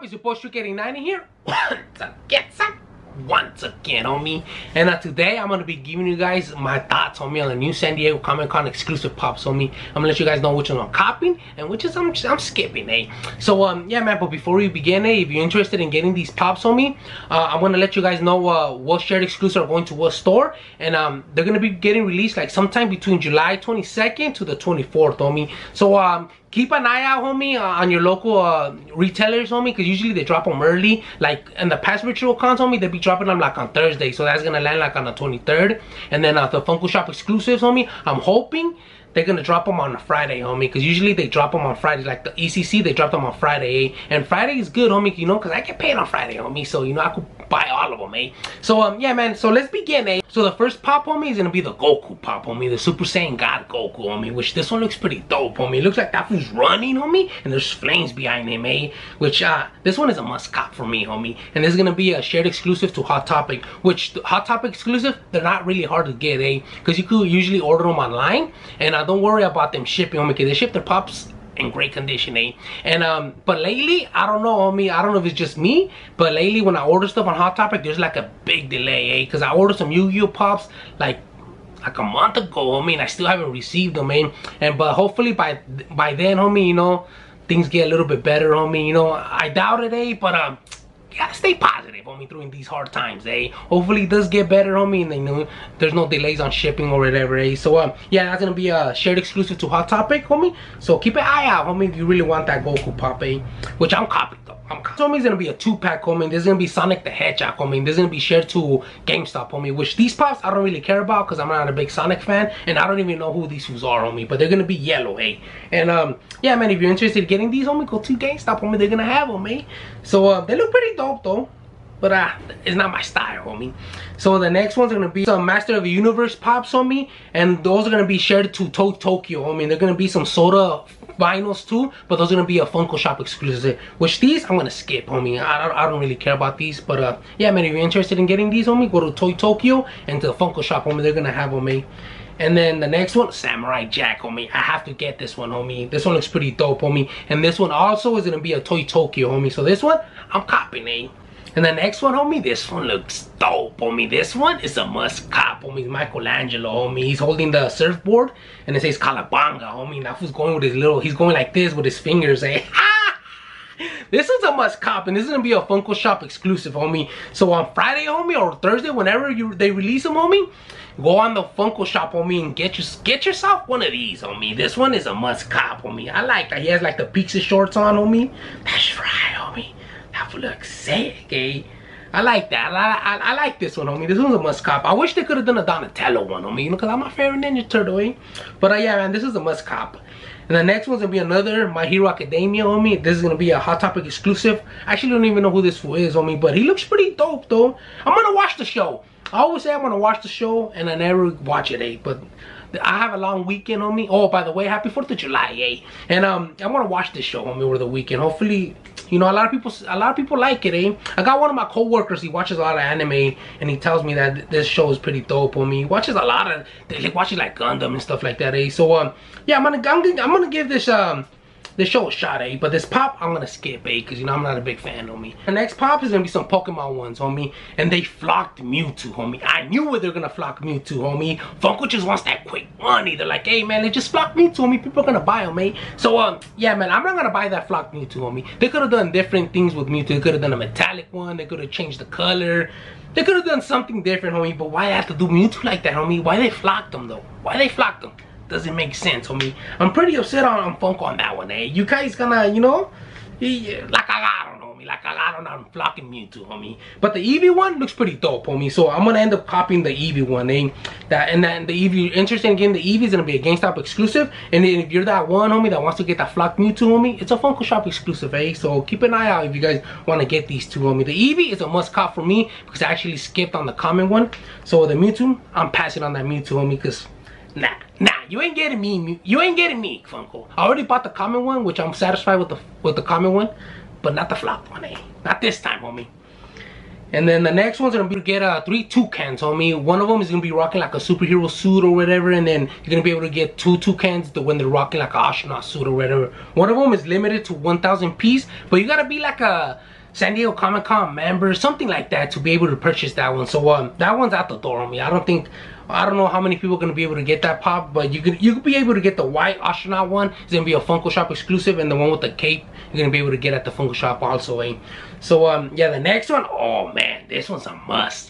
It's your boy Streak89 here. Once again, homie. And today I'm gonna be giving you guys my thoughts, homie, on the new San Diego Comic-Con exclusive pops, homie. I'm gonna let you guys know which one I'm copying and which is I'm skipping, eh? So yeah, man. But before we begin, if you're interested in getting these pops, homie, I'm gonna let you guys know what shared exclusive are going to what store, and they're gonna be getting released like sometime between July 22nd to the 24th, homie. So keep an eye out, homie, on your local retailers, homie, because usually they drop them early. Like in the past virtual cons, homie, they be dropping them like on Thursday, so that's gonna land like on the 23rd. And then the Funko Shop exclusives, homie, I'm hoping they're gonna drop them on a Friday, homie, because usually they drop them on Friday. Like the ECC, they drop them on Friday, eh? And Friday is good, homie, you know, because I get paid on Friday, homie, so you know I could buy all of them, eh? So yeah, man, so let's begin, eh? So the first pop, homie, is gonna be the Goku pop, homie, the Super Saiyan God Goku, homie, which this one looks pretty dope, homie. It looks like that fool's running, homie, and there's flames behind him, eh? Which this one is a must cop for me, homie. And this is gonna be a shared exclusive to Hot Topic, which Hot Topic exclusive, they're not really hard to get, eh? Because you could usually order them online, and don't worry about them shipping, homie, because they ship their pops in great condition, eh? And but lately, I don't know, homie, I don't know if it's just me, but lately when I order stuff on Hot Topic, there's like a big delay, eh? Because I ordered some Yu-Gi-Oh pops like a month ago, homie, and I still haven't received them, man. And but hopefully by then, homie, you know, things get a little bit better, homie. You know, I doubt it, eh? But you gotta stay positive, homie, during these hard times, eh? Hopefully it does get better, homie, and you know, there's no delays on shipping or whatever, eh? So yeah, that's gonna be a shared exclusive to Hot Topic, homie. So keep an eye out, homie, if you really want that Goku pop, eh? Which I'm copying though. So homie, it's gonna be a 2-pack, homie. There's gonna be Sonic the Hedgehog, homie. There's gonna be shared to GameStop, homie. Which these pops I don't really care about because I'm not a big Sonic fan, and I don't even know who these fools are, homie. But they're gonna be yellow, eh? And yeah, man, if you're interested in getting these, homie, go to GameStop, homie. They're gonna have them, eh? So they look pretty dope though, but it's not my style, homie. So the next one's gonna be some Master of the Universe pops, homie, and those are gonna be shared to Toy Tokyo, homie. They're gonna be some soda vinyls too, but those are gonna be a Funko Shop exclusive, which these I'm gonna skip, homie. I don't really care about these, but yeah, man, if you're interested in getting these, homie, go to Toy Tokyo and to the Funko Shop, homie. They're gonna have them, eh? And then the next one, Samurai Jack, homie. I have to get this one, homie. This one looks pretty dope, homie. And this one also is gonna be a Toy Tokyo, homie. So this one I'm copying, eh? And the next one, homie, this one looks dope, homie. This one is a must cop, homie. Michelangelo, homie. He's holding the surfboard, and it says Calabanga, homie. Now who's going with his little, he's going like this with his fingers, eh? This is a must cop, and this is gonna be a Funko Shop exclusive, homie. So on Friday, homie, or Thursday, whenever they release them, homie, go on the Funko Shop, homie, and get yourself one of these, homie. This one is a must cop, homie. I like that. He has like the pizza shorts on, homie. That's right, homie. That looks sick, eh? I like that. I like this one, homie. This one's a must cop. I wish they could have done a Donatello one, homie, you know, because I'm my favorite Ninja Turtle, eh? But yeah, man, this is a must cop. And the next one's gonna be another My Hero Academia, homie. This is gonna be a Hot Topic exclusive. I actually don't even know who this fool is, homie, but he looks pretty dope, though. I'm gonna watch the show. I always say I'm gonna watch the show, and I never watch it, eh? But I have a long weekend, homie. Oh, by the way, happy 4th of July, eh? And I'm gonna watch this show, homie, over the weekend. Hopefully, you know, a lot of people like it, eh? I got one of my coworkers. He watches a lot of anime, and he tells me that this show is pretty dope, homie. He watches a lot of, he watches like Gundam and stuff like that, eh? So yeah, I'm gonna give this show a shot, eh? But this pop, I'm gonna skip, eh? Because, you know, I'm not a big fan, homie. The next pop is gonna be some Pokemon ones, homie. And they flocked Mewtwo, homie. I knew they're gonna flock Mewtwo, homie. Funko just wants that quick money. They're like, hey, man, they just flocked Mewtwo, homie. People are gonna buy them, eh? So, yeah, man, I'm not gonna buy that flocked Mewtwo, homie. They could have done different things with Mewtwo. They could have done a metallic one. They could have changed the color. They could have done something different, homie. But why have to do Mewtwo like that, homie? Why they flocked them, though? Why they flocked them? Doesn't make sense, homie. I'm pretty upset on Funko on that one, eh? You guys gonna, you know, like I don't know, homie. Like I don't know, I'm flocking Mewtwo, homie. But the Eevee one looks pretty dope, homie. So I'm gonna end up copying the Eevee one, eh? And then the Eevee, interested in getting the Eevee, is gonna be a GameStop exclusive. And then if you're that one, homie, that wants to get that flocked Mewtwo, homie, it's a Funko Shop exclusive, eh? So keep an eye out if you guys want to get these two, homie. The Eevee is a must cop for me because I actually skipped on the common one. So the Mewtwo, I'm passing on that Mewtwo, homie, because nah, you ain't getting me. You ain't getting me, Funko. I already bought the common one, which I'm satisfied with the common one, but not the flopped one, eh? Not this time, homie. And then the next one's gonna be to get 3 toucans, homie. One of them is gonna be rocking like a superhero suit or whatever, and then you're gonna be able to get 2 toucans when they're rocking like an astronaut suit or whatever. One of them is limited to 1,000 piece, but you gotta be like a San Diego Comic-Con member, something like that, to be able to purchase that one. So that one's out the door, homie. I don't know how many people are gonna be able to get that pop, but you could be able to get the white astronaut one. It's gonna be a Funko Shop exclusive, and the one with the cape you're gonna be able to get at the Funko Shop also, eh? So yeah, the next one, oh man, this one's a must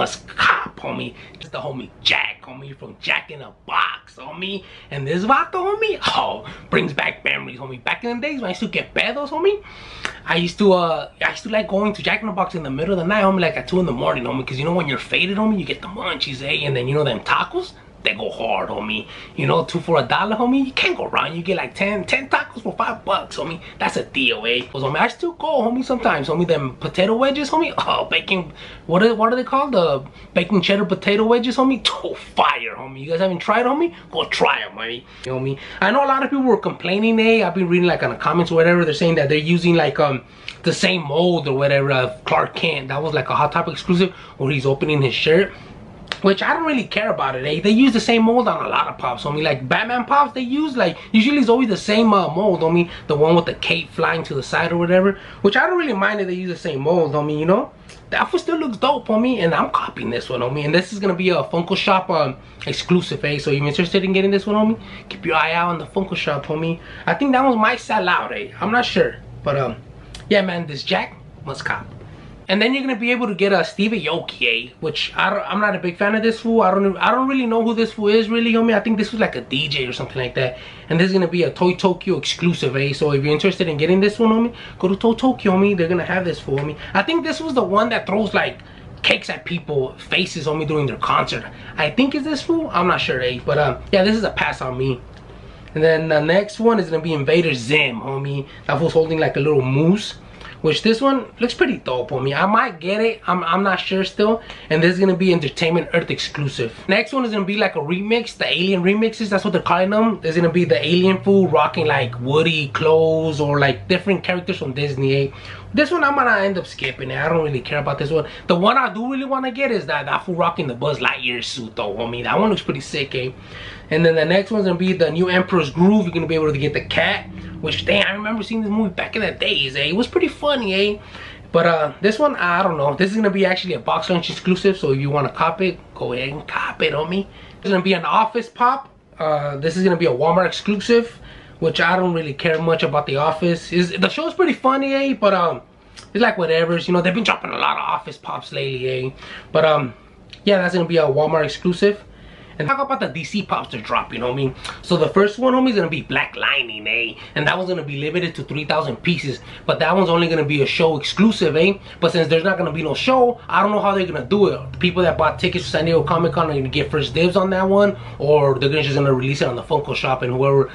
cop, homie. It's the homie Jack, homie, from Jack in a Box, homie. And this vato, homie, oh, brings back memories, homie. Back in the days when I used to get pedos, homie, I used to like going to Jack in the Box in the middle of the night, homie, like at 2 in the morning, homie, because you know when you're faded, homie, you get the munchies, eh? And then you know them tacos, they go hard, homie. You know, 2 for $1, homie. You can't go wrong. You get like 10 tacos for $5, homie. That's a deal, eh? Cause homie, I still go, homie, sometimes, homie. Them potato wedges, homie. Oh, bacon. What are they called? The bacon cheddar potato wedges, homie. Oh, fire, homie. You guys haven't tried, homie? Go try them, homie. You know me. I know a lot of people were complaining, eh? I've been reading like on the comments or whatever. They're saying that they're using like the same mold or whatever of Clark Kent. That was like a Hot Topic exclusive where he's opening his shirt. Which I don't really care about it, eh? They use the same mold on a lot of pops, homie. Like Batman pops, they use like, usually it's always the same mold, homie. The one with the cape flying to the side or whatever. Which I don't really mind if they use the same mold, homie, you know? That one still looks dope, homie. And I'm copying this one, homie. And this is gonna be a Funko Shop exclusive, eh? So if you're interested in getting this one, homie, keep your eye out on the Funko Shop, homie. I think that one might sell out, eh? I'm not sure. But yeah, man, this Jack must cop. And then you're gonna be able to get a Steve Aoki, which I'm not a big fan of this fool. I don't really know who this fool is, really, homie. I think this was like a DJ or something like that. And this is gonna be a Toy Tokyo exclusive, eh? So if you're interested in getting this one, homie, go to Toy Tokyo, homie. They're gonna have this fool, homie. I think this was the one that throws like cakes at people faces, homie, during their concert. I think it's this fool. I'm not sure, eh? But yeah, this is a pass on me. And then the next one is gonna be Invader Zim, homie. That fool's holding like a little moose. Which this one looks pretty dope, homie. I might get it. I'm not sure still. And this is gonna be Entertainment Earth exclusive. Next one is gonna be like a remix, the Alien remixes. That's what they're calling them. There's gonna be the Alien fool rocking like Woody clothes or like different characters from Disney. Eh? This one I'm gonna end up skipping it. I don't really care about this one. The one I do really want to get is that fool rocking the Buzz Lightyear suit, though, homie. That one looks pretty sick, eh? And then the next one's gonna be the new Emperor's Groove. You're gonna be able to get the cat. Which, dang, I remember seeing this movie back in the days, eh? It was pretty funny, eh? But this one, I don't know. This is gonna be actually a box lunch exclusive, so if you wanna cop it, go ahead and cop it, homie. There's gonna be an Office pop. This is gonna be a Walmart exclusive, which I don't really care much about the Office. The show's pretty funny, eh? But it's like whatever. You know, they've been dropping a lot of Office pops lately, eh? But yeah, that's gonna be a Walmart exclusive. And talk about the DC pops they're dropping, homie. So the first one, homie, is gonna be Black Lightning, eh? And that one's gonna be limited to 3,000 pieces. But that one's only gonna be a show exclusive, eh? But since there's not gonna be no show, I don't know how they're gonna do it. The people that bought tickets for San Diego Comic Con are gonna get first dibs on that one, or they're just gonna release it on the Funko Shop, and whoever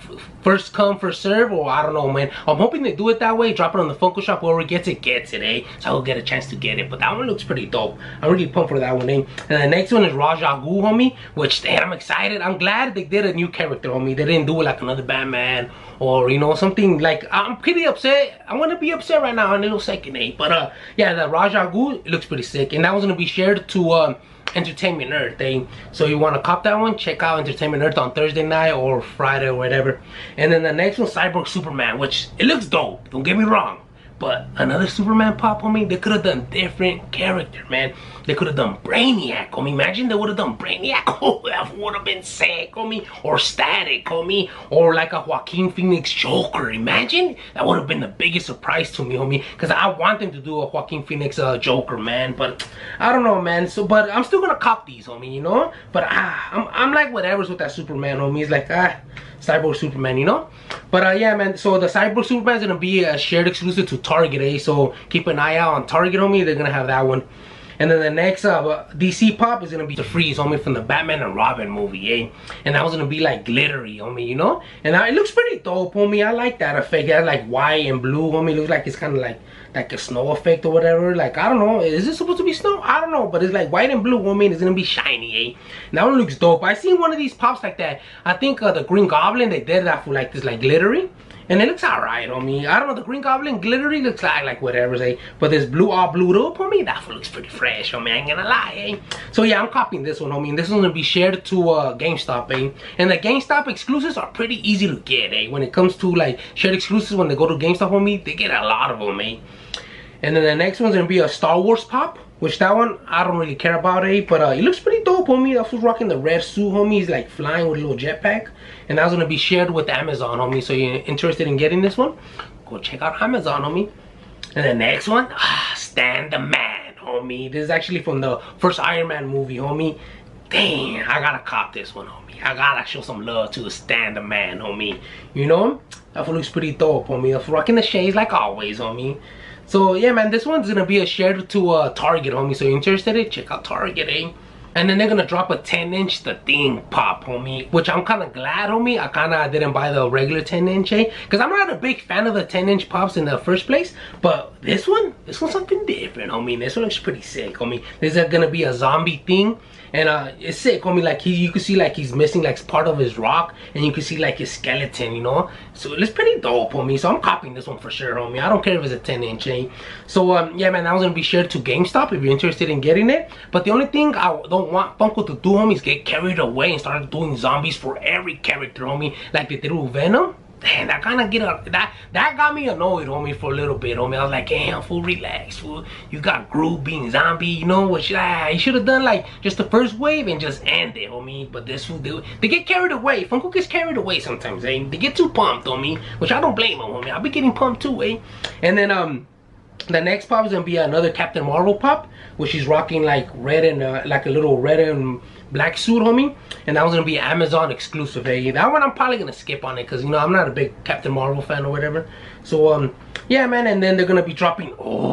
first come, first serve, or I don't know, man. I'm hoping they do it that way, drop it on the Funko Shop, whoever gets it, eh? So I'll get a chance to get it. But that one looks pretty dope. I'm really pumped for that one, eh? And the next one is Ra's al Ghul, homie. Which, damn, I'm excited. I'm glad they did a new character on me. They didn't do it like another Batman or, you know, something like, I'm pretty upset. I'm gonna be upset right now in a little second, eh? But yeah, the Ra's al Ghul, it looks pretty sick. And that was gonna be shared to Entertainment Earth, eh? So you wanna cop that one, check out Entertainment Earth on Thursday night or Friday or whatever. And then the next one, Cyborg Superman, which it looks dope, don't get me wrong. But another Superman pop, homie, they could have done different character, man. They could have done Brainiac, homie. Imagine they would have done Brainiac. Oh, that would have been sick, homie. Or Static, homie. Or like a Joaquin Phoenix Joker. Imagine. That would have been the biggest surprise to me, homie. Because I want them to do a Joaquin Phoenix Joker, man. But I don't know, man. So, but I'm still gonna cop these, homie, you know. But I'm like whatever's with that Superman, homie. It's like Cyborg Superman, you know. But yeah, man. So the Cyborg Superman is gonna be a shared exclusive to Target, eh? So keep an eye out on Target, homie. They're gonna have that one. And then the next DC pop is gonna be the Freeze, homie, from the Batman and Robin movie, eh? And that was gonna be like glittery, homie, you know? And it looks pretty dope, homie. I like that effect. It has like white and blue, homie. It looks like it's kind of like a snow effect or whatever. Like, I don't know. Is it supposed to be snow? I don't know. But it's like white and blue, homie. And it's gonna be shiny, eh? And that one looks dope. I seen one of these pops like that. I think the Green Goblin, they did that for like this, like glittery. And it looks alright, homie. I don't know, the Green Goblin glittery looks like whatever, eh? But this blue all blued up, homie, that looks pretty fresh, homie. I ain't gonna lie, eh? So yeah, I'm copying this one, homie. And this one's gonna be shared to GameStop, eh? And the GameStop exclusives are pretty easy to get, eh? When it comes to like shared exclusives, when they go to GameStop, homie, they get a lot of them, eh? And then the next one's gonna be a Star Wars pop, which that one I don't really care about, eh? But it looks pretty dope, homie. That was rocking the red suit, homie. He's like flying with a little jetpack, and that's gonna be shared with Amazon, homie. So you're interested in getting this one? Go check out Amazon, homie. And the next one, Stan the Man, homie. This is actually from the first Iron Man movie, homie. Dang, I gotta cop this one, homie. I gotta show some love to Stan the Man, homie. You know, that one looks pretty dope, homie. That's rocking the shades like always, homie. So yeah, man, this one's gonna be a shared to Target, homie. So you're interested in it? Check out Target, eh? And then they're gonna drop a 10-inch The Thing pop, homie. Which I'm kind of glad, homie. I kind of didn't buy the regular 10-inch, eh? Because I'm not a big fan of the 10-inch pops in the first place. But this one's something different, homie. This one looks pretty sick, homie. This is gonna be a zombie thing. And it's sick, homie. Like you can see like he's missing like part of his rock, and you can see like his skeleton, you know. So it looks pretty dope, homie. So I'm copying this one for sure, homie. I don't care if it's a 10-inch, eh? So yeah, man, that was gonna be shared to GameStop if you're interested in getting it. But the only thing I don't want Funko to do, homie, is get carried away and start doing zombies for every character, homie, like they did with Venom. Man, that kind of that got me annoyed, homie, for a little bit, homie. I was like, damn, fool, relax, fool. You got Groot being zombie, you know, which you should have done like just the first wave and just end it, homie. But this fool, they get carried away. Funko gets carried away sometimes, eh? They get too pumped, homie, which I don't blame them, homie. I'll be getting pumped too, eh? And then the next pop is gonna be another Captain Marvel pop, which she's rocking like red and like a little red and black suit, homie. And that was gonna be Amazon exclusive, eh? That one I'm probably gonna skip on it because, you know, I'm not a big Captain Marvel fan or whatever. So yeah, man. And then they're gonna be dropping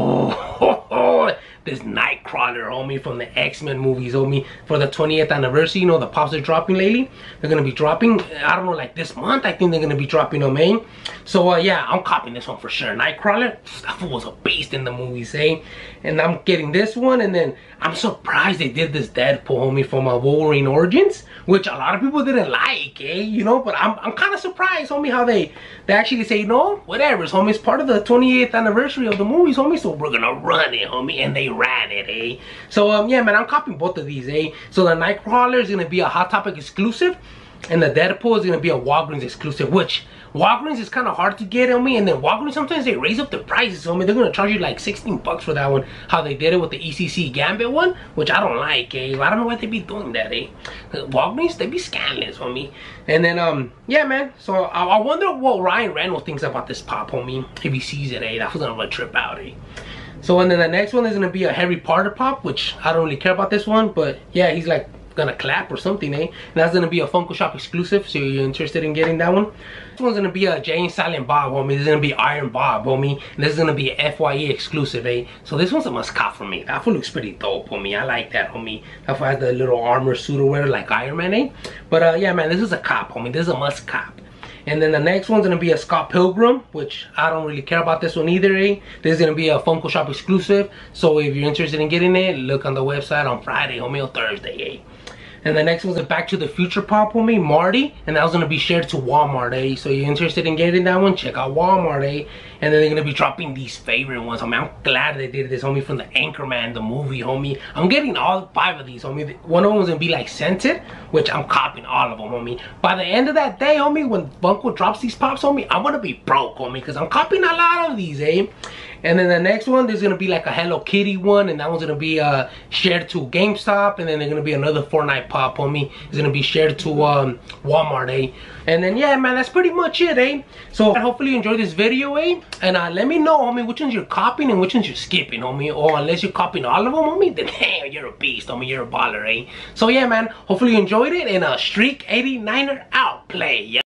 this Nightcrawler, homie, from the X-Men movies, homie, for the 20th anniversary. You know, the pops are dropping lately. They're gonna be dropping, I don't know, like this month. I think they're gonna be dropping them, eh? So yeah, I'm copying this one for sure. Nightcrawler, that fool was a beast in the movies, eh? And I'm getting this one. And then I'm surprised they did this Deadpool, homie, from Wolverine Origins, which a lot of people didn't like, eh? You know, but I'm kind of surprised, homie, how they actually say, no, whatever, homie, it's part of the 28th anniversary of the movies, homie, so we're gonna run it, homie. And they ran it, eh? So yeah, man, I'm copying both of these, eh? So the Nightcrawler is gonna be a Hot Topic exclusive, and the Deadpool is gonna be a Walgreens exclusive, which Walgreens is kind of hard to get, homie. And then Walgreens, sometimes they raise up the prices, homie. They're gonna charge you like 16 bucks for that one, how they did it with the ECC Gambit one, which I don't like, eh? I don't know why they be doing that, eh? Walgreens, they be scandalous, homie. And then yeah, man, so I wonder what Ryan Reynolds thinks about this pop, homie, if he sees it, eh? That was gonna trip out, eh? So and then the next one is gonna be a Harry Potter pop, which I don't really care about this one, but yeah, he's like gonna clap or something, eh? And that's gonna be a Funko Shop exclusive, so you're interested in getting that one. This one's gonna be a Jay and Silent Bob, homie. This is gonna be Iron Bob, homie. And this is gonna be a FYE exclusive, eh? So this one's a must cop for me. That one looks pretty dope, homie. I like that, homie. That one has the little armor suit or whatever, like Iron Man, eh? But yeah, man, this is a cop, homie. This is a must cop. And then the next one's gonna be a Scott Pilgrim, which I don't really care about this one either, eh? This is gonna be a Funko Shop exclusive. So if you're interested in getting it, look on the website on Friday, homie, or Thursday, eh? And the next one's a Back to the Future pop, homie, Marty. And that was gonna be shared to Walmart, eh? So you're interested in getting that one, check out Walmart, eh? And then they're gonna be dropping these favorite ones, homie. I'm glad they did this, homie, from the Anchorman, the movie, homie. I'm getting all 5 of these, homie. One of them is gonna be like scented, which I'm copying all of them, homie. By the end of that day, homie, when Funko drops these pops, homie, I'm gonna be broke, homie, because I'm copying a lot of these, eh? And then the next one, there's gonna be like a Hello Kitty one, and that one's gonna be shared to GameStop. And then there's gonna be another Fortnite pop, homie. It's gonna be shared to Walmart, eh? And then yeah, man, that's pretty much it, eh? So hopefully you enjoyed this video, eh? And let me know, homie, which ones you're copying and which ones you're skipping, homie. Or unless you're copying all of them, homie, then damn, you're a beast, homie. You're a baller, eh? So yeah, man, hopefully you enjoyed it. And Streak 89er out, play, yeah.